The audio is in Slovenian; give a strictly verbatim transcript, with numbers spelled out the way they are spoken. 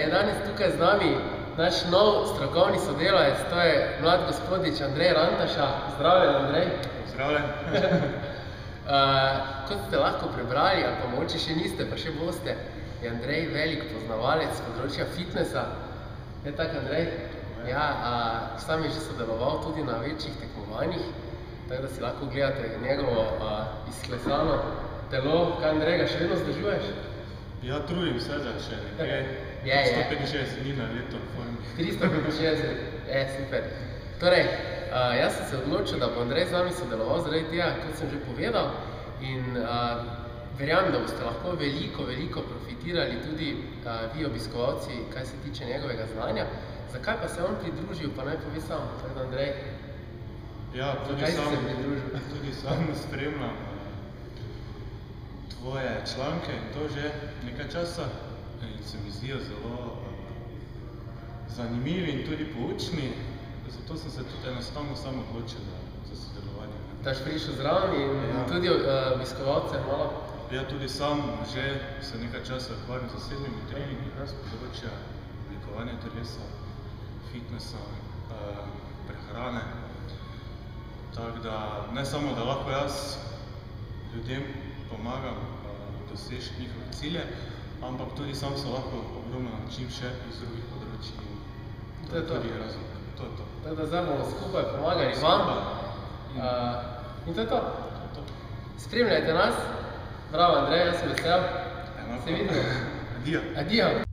je danes tukaj z nami naš nov strokovni sodelavec, to je mlad gospodič Andrej Rantaša. Zdravljen, Andrej. Zdravljen. Kot ste lahko prebrali, ali pa mogoče še niste, pa še boste, je Andrej velik poznavalec z področja fitnessa. Je tak, Andrej? Ja, sam je že sodeloval tudi na večjih tekmovanjih, tako da si lahko gledate njegovo izklesano telo. Kaj, Andrej, ga še vedno zdržuješ? Ja, trudim se za še nekaj. tristo petinšestdeset dni na leto. tristo petinšestdeset, je, super. Torej, jaz sem se odločil, da bo Andrej z nami sodeloval zaradi tega, kot sem že povedal, in verjamem, da boste lahko veliko, veliko profitirali tudi vi obiskovalci, kaj se tiče njegovega znanja. Zakaj pa se on pridružil, pa naj pove sam, tako da, Andrej. Ja, tudi sam spremljam tvoje članke in to že nekaj časa in se mi zdijo zelo zanimivi in tudi poučni, zato sem se tudi enostavno sam odločil za sodelovanje. Da boš prišel zraven in tudi obiskovalce malo? Ja, tudi sam že se nekaj časa ukvarjam z zasebnimi treningi z področja oblikovanja telesa, fitnessa, prehrane. Tako da, ne samo, da lahko jaz ljudem pomagam doseči njihove cilje, ampak tudi sam se lahko ogromno naučim še iz drugih področij in to je to. To je to. Tako da zdaj bomo skupaj pomagali vam in to je to. Spremljajte nas. Bravo, Andrej, jaz sem vesel. Se vidimo. Adijo. Adijo.